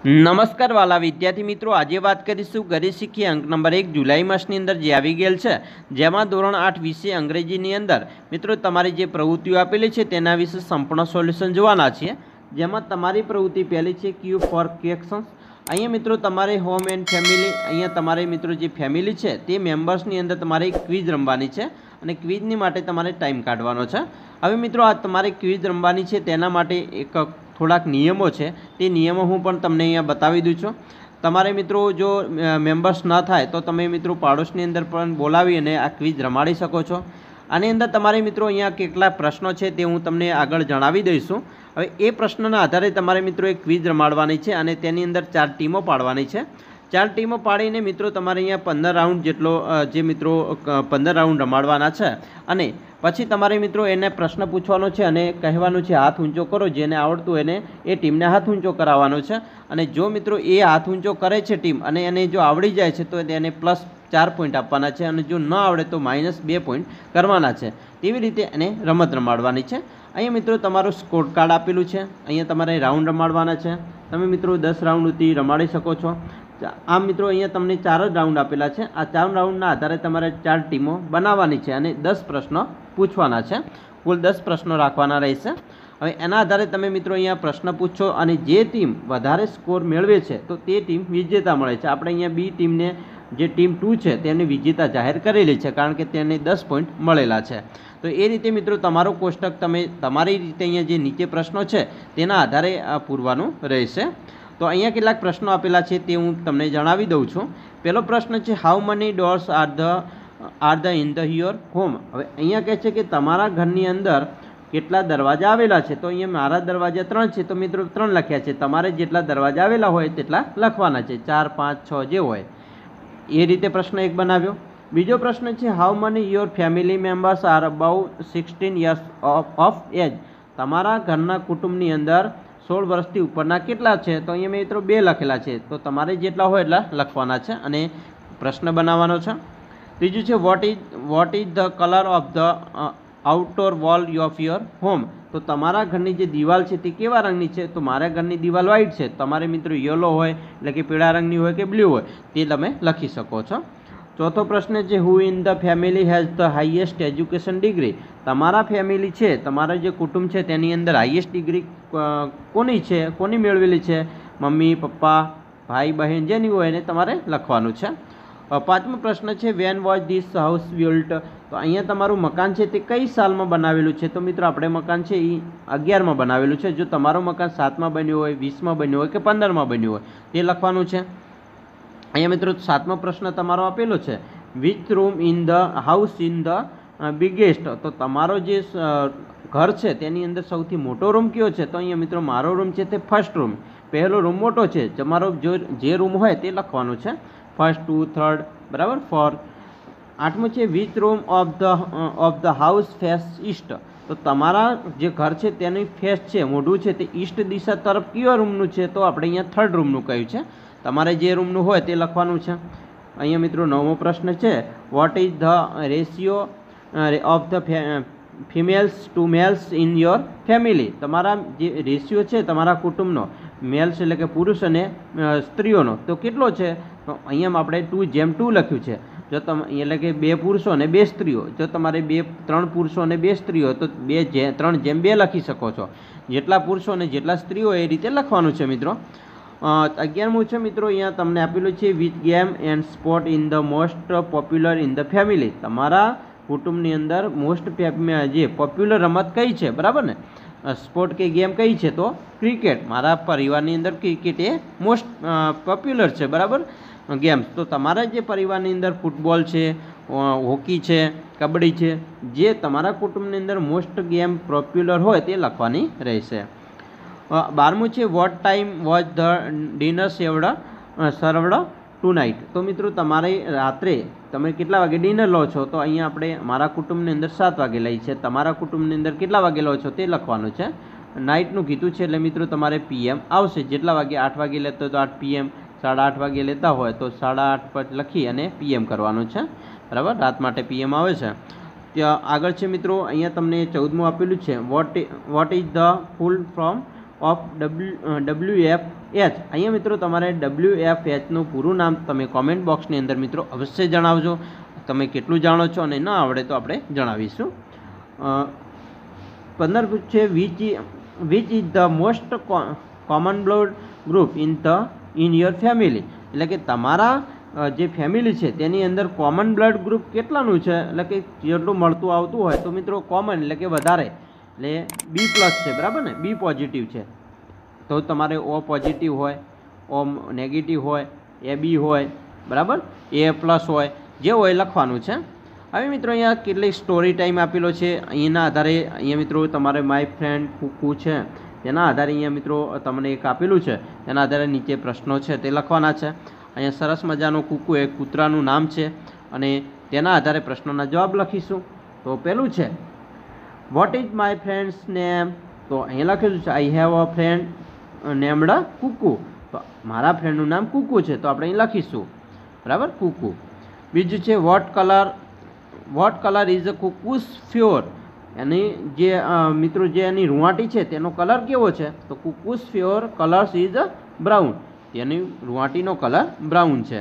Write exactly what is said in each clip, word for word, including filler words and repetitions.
नमस्कार वाला विद्यार्थी मित्रों, आज बात करीशुं गणित शीखीए अंक नंबर एक जुलाई मासनी अंदर जे आवी गेल छे, जेमां धोरण आठ विषय अंग्रेजीनी अंदर मित्रों तमारी जे प्रवृत्तिओ आपेली छे तेना विषे संपूर्ण सोल्यूशन जोवाना छे। जेमां तमारी प्रवृत्ति पहली छे क्यू फॉर क्वेश्चन्स। अहींया मित्रों तमारे होम एंड फेमिली, अहींया तमारे मित्रों जे फेमिली छे ते मेम्बर्सनी अंदर तमारे क्विज रमवानी छे અને ક્વિઝની માટે તમારે ટાઈમ કાઢવાનો છે। હવે મિત્રો આ તમારે ક્વિઝ રમવાની છે તેના માટે એક થોડાક નિયમો છે, તે નિયમો હું પણ તમને અહીંયા બતાવી દઉં છું। તમારે મિત્રો જો મેમ્બર્સ ન થાય તો તમે મિત્રો પાડોશની અંદર પણ બોલાવી અને આ ક્વિઝ રમાડી શકો છો। આની અંદર તમારે મિત્રો અહીંયા કેટલા પ્રશ્નો છે તે હું તમને આગળ જણાવી દઈશું। હવે એ પ્રશ્નના આધારે તમારે મિત્રો એક ક્વિઝ રમાડવાની છે અને તેની અંદર ચાર ટીમો પાડવાની છે। चार टीमों पाड़ीने मित्रों तमारे अहींया पंदर राउंड जेटलो जे मित्रों पंदर राउंड रमाडवाना छे अने पछी तमारे मित्रों एने प्रश्न पूछवानो छे अने कहेवानुं छे हाथ ऊंचो करो, जेने आवडतुं होय एने ए टीमने हाथ ऊंचो कराववानो छे। अने जो मित्रों ए हाथ ऊंचो करे छे टीम अने एने जो आवड़ी जाय छे तो एने प्लस चार पॉइंट आपवाना छे अने जो न आवडे तो माइनस बे पॉइंट करवाना छे। तेवी रीते एने रमत रमाडवानी छे। अहींया मित्रों तमारुं स्कोर कार्ड आपेलुं छे, अहींया तमारे राउंड रमाडवाना छे। तमे मित्रों दस राउंड सुधी रमाडी शको छो। आम मित्रों अहींया तमने चार ज राउंड आपेला छे। आ चार राउंडना आधारे तमारे चार टीमों बनाववानी छे अने दस प्रश्नों पूछवाना छे। कुल दस प्रश्नों राखवाना रहेशे। हवे एना आधारे तमे मित्रों अहींया प्रश्न पूछो अने जे टीम वधारे स्कोर मेळवे छे तो ते टीम विजेता मळे छे। आपणे अहींया बी टीमने जे टीम टू छे तेने विजेता जाहेर करेली छे, कारण के तेने दस पॉइंट मळेला छे। तो ए रीते मित्रों तमारो कोष्टक तमे तमारी रीते अहींया जे नीचे प्रश्नों छे तेना आधारे पूरवानुं रहेशे। तो अहींया केटलाक प्रश्नों आपेला छे ते हूँ तमने जणावी दऊं छुं। पहलो प्रश्न छे how many doors are the are the in ध योर होम। हवे अहींया कहे छे कि तमारा घरनी अंदर केटला दरवाजा आवेला छे, तो अहींया मारा दरवाजा त्रण छे तो मित्रों त्रण लख्या छे। तमारे जेटला दरवाजा आवेला होय तेटला लखवाना छे, चार पांच छ जे होय ए रीते प्रश्न एक बनाव्यो। बीजो प्रश्न छे how many your family members are about sixteen years of of age. तमारा घरना कुटुंबनी अंदर सोल वर्षथी उपरना केटला छे, तो अहींया मित्रों बे लखेला छे, तो तमारे जेटला होय એટલા લખવાના છે અને પ્રશ્ન બનાવવાનો છે। ત્રીજું છે what is what is the colour of the outdoor wall of your home. તો તમારા ઘરની જે દિવાલ છે તે કેવા રંગની છે, તો મારા ઘરની દિવાલ વ્હાઇટ છે, તમારે મિત્રો યલો હોય એટલે કે પીળા રંગની હોય કે બ્લુ હોય તે તમે લખી શકો છો। चौथो प्रश्न है who in the family has the highest education degree. तमारा फेमिली है तमारा जो कुटुंब है तेनी अंदर हाईएस्ट डिग्री कोनी है, कोनी मेळवेली है, मम्मी पप्पा भाई बहन जेनी होय ने तमारे लखवानुं छे। पांचमो प्रश्न है when was this house built. तो अहींया तमारुं मकान है ते कई साल में बनावेलुं छे, तो मित्रों आपणे मकान है ए अगियार में बनावेलुं छे। जो तमारुं मकान सात में बन्युं होय, वीस में बन्युं होय के पंदर में बन्युं होय ते लखवानुं छे। अहींया मित्रों सातमो प्रश्न तमारो आपेलो छे which room in the house in the biggest. तो तमारो जे घर है तेनी अंदर सौथी मोटो रूम कयो छे, तो अहींया मित्रों मारो रूम है ते फर्स्ट रूम, पहलो रूम मोटो है, तमारो जो जे रूम होय ते लखवानुं छे, फर्स्ट टू थर्ड बराबर फोर। आठमो छे which room of the of the house face east. तो तमारा जे घर है तेनी फेस है मोढुं है ते ईस्ट दिशा तरफ कयो रूमनुं छे, तो आपणे अहींया थर्ड रूमनुं कह्युं छे, तमारे जे रूमनुं होय ते लखवानुं छे। अहींया मित्रों नवमो प्रश्न है what is the ratio of the females to males in your family. तमारा जे रेशियो है तमारा कुटुंबनो मेल्स एटले के पुरुष अने स्त्रीओनो तो केटलो छे, तो अहींया आपणे टू जेम टू लख्युं छे। जो तम एटले के बे पुरुषो अने बे स्त्रीओ, जो तमारे बे त्रण पुरुषो अने बे स्त्रीओ तो बे जे त्रण जेम बे लखी शको छो। जेटला पुरुषो अने जेटला स्त्रीओ ए रीते लखवानुं छे मित्रों। अगियारमું છે મિત્રો અહીંયા તમને આપેલું છે which game and sport in the most popular in the family. તમારા કુટુંબની અંદર મોસ્ટ જે પોપ્યુલર રમત કઈ છે, બરાબર ને, સ્પોર્ટ કે ગેમ કઈ છે, તો ક્રિકેટ। મારા પરિવારની અંદર ક્રિકેટ એ મોસ્ટ પોપ્યુલર છે, બરાબર ગેમ્સ। તો તમારા જે પરિવારની અંદર ફૂટબોલ છે, હોકી છે, કબડ્ડી છે, જે તમારા કુટુંબની અંદર મોસ્ટ ગેમ પોપ્યુલર હોય તે લખવાની રહેશે। बारमું છે what time watch the dinner saved served tonight. તો મિત્રો તમારે રાત્રે તમે કેટલા વાગે ડિનર લો છો, તો અહીંયા આપણે મારા કુટુંબની અંદર સાત વાગે લઈ છે, તમારા કુટુંબની અંદર કેટલા વાગે લો છો તે લખવાનું છે। નાઇટનું કીધું છે એટલે મિત્રો તમારે પીએમ આવશે, જેટલા વાગે આઠ વાગે લેતો હોય તો આઠ પીએમ, સાડા આઠ વાગે લેતા હોય તો સાડા આઠ પર લખી અને પીએમ કરવાનું છે, બરાબર, રાત માટે પીએમ આવે છે। ત્યાં આગળ છે મિત્રો અહીંયા તમને ચૌદમું આપેલું છે what what is the full from of W W F H અહીંયા મિત્રો તમારે ડબલ્યુ એફ એચનું પૂરું નામ તમે કોમેન્ટ બોક્સની અંદર મિત્રો અવશ્ય જણાવજો. તમે કેટલું જાણો છો અને ન આવડે તો આપણે જણાવીશું. પંદર છે which which is the most common blood group in the in your family, એટલે કે તમારા જે ફેમિલી છે તેની અંદર કોમન બ્લડ ગ્રુપ કેટલાનું છે, એટલે કે જેટલું મળતું આવતું હોય તો મિત્રો કોમન એટલે કે વધારે, એટલે બી પ્લસ છે બરાબર ને, બી પોઝિટિવ છે તો તમારે ઓ પોઝિટિવ હોય, ઓ નેગેટિવ હોય, એ બી હોય બરાબર, એ પ્લસ હોય, જે હોય લખવાનું છે. હવે મિત્રો અહીંયા કેટલીક સ્ટોરી ટાઈમ આપેલો છે, અહીંના આધારે અહીંયા મિત્રો તમારે માય ફ્રેન્ડ કુકુ છે તેના આધારે અહીંયા મિત્રો તમને એક આપેલું છે, તેના આધારે નીચે પ્રશ્નો છે તે લખવાના છે. અહીંયા સરસ મજાનું કુકુ એક કૂતરાનું નામ છે અને તેના આધારે પ્રશ્નોના જવાબ લખીશું. તો પહેલું છે what is my friends name, તો અહીંયા લખેલું છે I have a friend named Kuku, તો મારા ફ્રેન્ડનું નામ કુકુ છે તો આપણે અહીં લખીશું બરાબર કુકુ. બીજું છે what colour what colour is a Kuku's fur, એની જે મિત્રો જે એની રૂંવાટી છે તેનો કલર કેવો છે, તો Kuku's fur colours is brown, તેની રૂંવાટીનો કલર બ્રાઉન છે.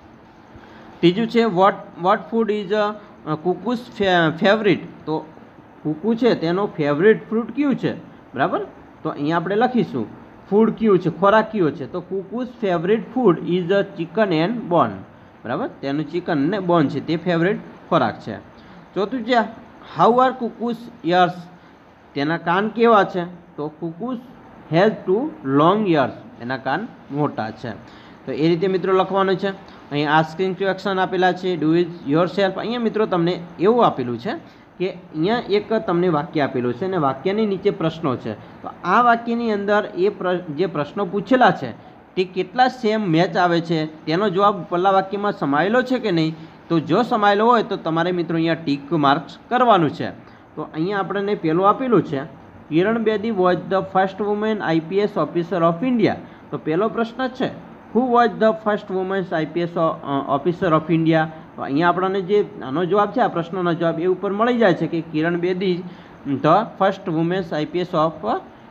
ત્રીજું છે what what food is a Kuku's favourite, તો કુકુ છે તેનો ફેવરિટ ફ્રૂટ કયું છે બરાબર, તો અહીંયા આપણે લખીશું ફૂડ કયું છે, ખોરાક કયો છે, તો Kuku's favourite food is a chicken and bone બરાબર, તેનું ચિકન ને બોન છે તે ફેવરિટ ખોરાક છે. ચોથું છે હાઉ આર કુકુસ યર્સ, તેના કાન કેવા છે, તો Kuku's has two long ears, એના કાન મોટા છે. તો એ રીતે મિત્રો લખવાનું છે. અહીં આસ્કિંગ ક્વેશ્ચન આપેલા છે, ડુ ઇઝ યોર સેલ્ફ, અહીંયા મિત્રો તમને એવું આપેલું છે કે અહીંયા એક તમને વાક્ય આપેલું છે અને વાક્યની નીચે પ્રશ્નો છે, તો આ વાક્યની અંદર એ જે પ્રશ્નો પૂછેલા છે તે કેટલા સેમ મેચ આવે છે તેનો જવાબ પહેલા વાક્યમાં સમાયેલો છે કે નહીં, તો જો સમાયેલો હોય તો તમારે મિત્રો અહીંયા ટીક માર્ક્સ કરવાનું છે. તો અહીંયા આપણને પહેલું આપેલું છે Kiran Bedi was the first women IPS officer of India, તો પહેલો પ્રશ્ન છે who was the first women's IPS officer of India, તો અહીંયા આપણને જે આનો જવાબ છે આ પ્રશ્નનો જવાબ એ ઉપર મળી જાય છે કે Kiran Bedi the first women's IPS of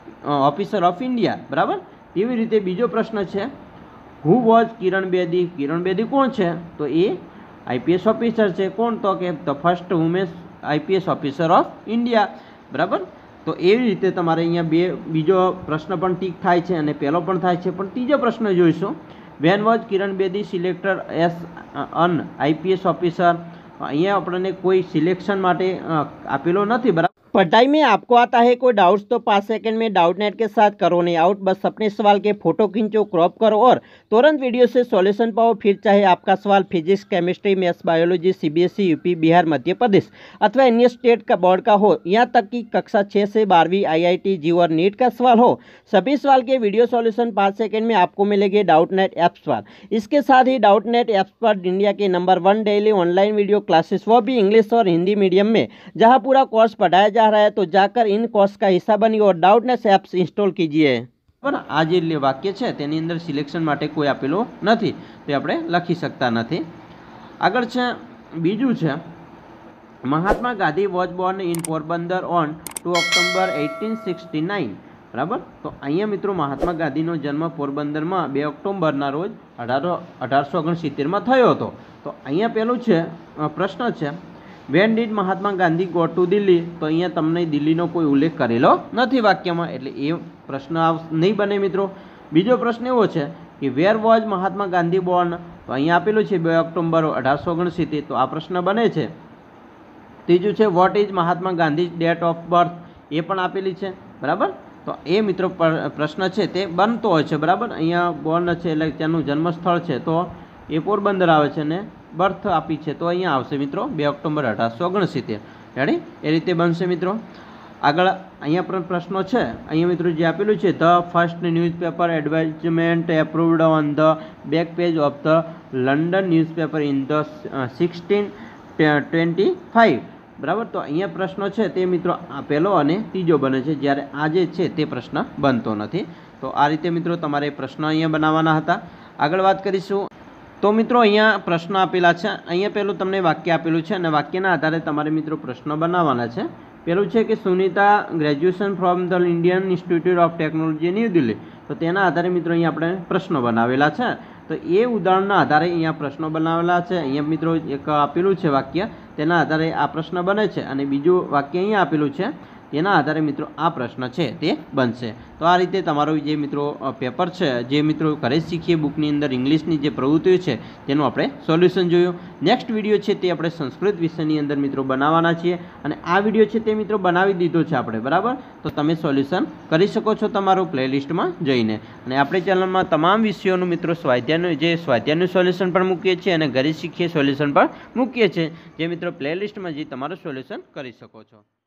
officer of India બરાબર. તેવી રીતે બીજો પ્રશ્ન છે હુ વોઝ કિરણ બેદી, કિરણ બેદી કોણ છે, તો એ આઈપીએસ ઓફિસર છે, કોણ, તો કે the first women's IPS officer of India બરાબર. તો એવી રીતે તમારે અહીંયા બે બીજો પ્રશ્ન પણ ટીક થાય છે અને પહેલો પણ થાય છે. પણ ત્રીજો પ્રશ્ન જોઈશું when was Kiran Bedi selected as an IPS officer, અહીંયા આપણને કોઈ સિલેક્શન માટે આપેલો નથી બરાબર. पढ़ाई में आपको आता है कोई डाउट्स तो पाँच सेकंड में डाउट नेट के साथ करो नहीं आउट, बस अपने सवाल के फोटो खींचो, क्रॉप करो और तुरंत वीडियो से सॉल्यूशन पाओ. फिर चाहे आपका सवाल physics, chemistry, maths, biology, CBSE, UP, Bihar, Madhya Pradesh अथवा अन्य स्टेट का बोर्ड का हो, यहाँ तक कि कक्षा छः से बारहवीं आईआईटी, जी और नीट का सवाल हो, सभी सवाल के वीडियो सॉल्यूशन पाँच सेकंड में आपको मिलेंगे डाउट नेट ऐप्स पर. इसके साथ ही डाउट नेट ऐप्स पर इंडिया के number one daily online video classes, वो भी इंग्लिश और हिंदी मीडियम में, जहाँ पूरा कोर्स पढ़ाया जा रहा है. तो जाकर इन कोर्स का हिस्सा बनिए और डाउटनेस एप्स इंस्टॉल कीजिए. બરાબર, આ જે વાક્ય છે તેની અંદર સિલેક્શન માટે કોઈ આપેલું નથી, તે આપણે લખી શકતા નથી. આગળ છે બીજું છે Mahatma Gandhi was born in Porbandar on two October eighteen sixty nine બરાબર. તો અહીંયા મિત્રો મહાત્મા ગાંધીનો જન્મ પોરબંદરમાં બે ઓક્ટોબરના રોજ અઢારો અઢારસો ઓગણસિત્તેરમાં થયો હતો. તો અહીંયા પેલું છે પ્રશ્ન છે when did Mahatma Gandhi go to Delhi, તો અહીંયા તમને દિલ્હીનો કોઈ ઉલ્લેખ કરેલો નથી વાક્યમાં, એટલે એ પ્રશ્ન નહીં બને મિત્રો. બીજો પ્રશ્ન એવો છે કે where was Mahatma Gandhi born, તો અહીંયા આપેલું છે બે ઓક્ટોબર અઢારસો ઓગણસિત્તેર, તો આ પ્રશ્ન બને છે. ત્રીજું છે what is Mahatma Gandhi date of birth, એ પણ આપેલી છે બરાબર. તો એ મિત્રો પ્રશ્ન છે તે બનતો હોય છે બરાબર. અહીંયા બોર્ન છે એટલે તેનું જન્મસ્થળ છે તો એ પોરબંદર આવે છે ને બર્થ આપી છે તો અહીંયા આવશે મિત્રો બે ઓક્ટોબર અઢારસો ઓગણસિત્તેર. રેડી, એ રીતે બનશે મિત્રો. આગળ અહીંયા પણ પ્રશ્નો છે, અહીંયા મિત્રો જે આપેલું છે the first newspaper advertisement approved on the back page of the London newspaper in the sixteen twenty five બરાબર. તો અહીંયા પ્રશ્નો છે તે મિત્રો આ પહેલો અને ત્રીજો બને છે, જ્યારે આ જે છે તે પ્રશ્ન બનતો નથી. તો આ રીતે મિત્રો તમારે પ્રશ્નો અહીંયા બનાવવાના હતા. આગળ વાત કરીશું તો મિત્રો અહીંયા પ્રશ્નો આપેલા છે. અહીંયા પહેલું તમને વાક્ય આપેલું છે અને વાક્યના આધારે તમારે મિત્રો પ્રશ્નો બનાવવાના છે. પહેલું છે કે Sunita graduation from the Indian Institute of Technology New Delhi, તો તેના આધારે મિત્રો અહીંયા આપણે પ્રશ્નો બનાવેલા છે। તો એ ઉદાહરણના આધારે અહીંયા પ્રશ્નો બનાવેલા છે। અહીંયા મિત્રો એક આપેલું છે વાક્ય, તેના આધારે આ પ્રશ્ન બને છે, અને બીજું વાક્ય અહીંયા આપેલું છે, તેના આધારે મિત્રો આ પ્રશ્ન છે તે બનશે। તો આ રીતે તમારું જે મિત્રો પેપર છે, જે મિત્રો ઘરે શીખીએ બુકની અંદર ઇંગ્લિશની જે પ્રવૃત્તિઓ છે તેનું આપણે સોલ્યુશન જોયું। નેક્સ્ટ વિડીયો છે તે આપણે સંસ્કૃત વિષયની અંદર મિત્રો બનાવવાના છીએ, અને આ વિડીયો છે તે મિત્રો બનાવી દીધો છે આપણે, બરાબર। તો તમે સોલ્યુશન કરી શકો છો તમારું પ્લેલિસ્ટમાં જઈને, અને આપણી ચેનલમાં તમામ વિષયોનું મિત્રો સ્વાધ્યાયનું જે સ્વાધ્યાયનું સોલ્યુશન પણ મૂકીએ છીએ, અને ઘરે શીખીએ સોલ્યુશન પણ મૂકીએ છીએ, જે મિત્રો પ્લેલિસ્ટમાં જઈ તમારું સોલ્યુશન કરી શકો છો।